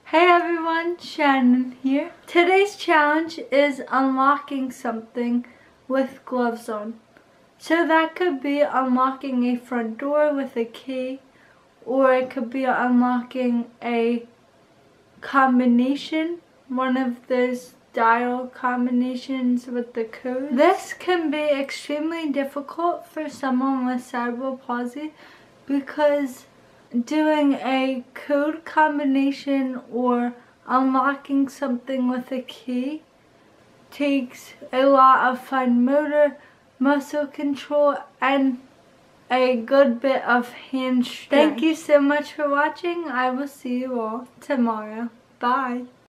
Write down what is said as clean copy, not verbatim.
Hey everyone, Shannon here. Today's challenge is unlocking something with gloves on. So that could be unlocking a front door with a key, or it could be unlocking a combination, one of those dial combinations with the code. This can be extremely difficult for someone with cerebral palsy because doing a code combination or unlocking something with a key takes a lot of fine motor, muscle control, and a good bit of hand strength. Thank you so much for watching. I will see you all tomorrow. Bye.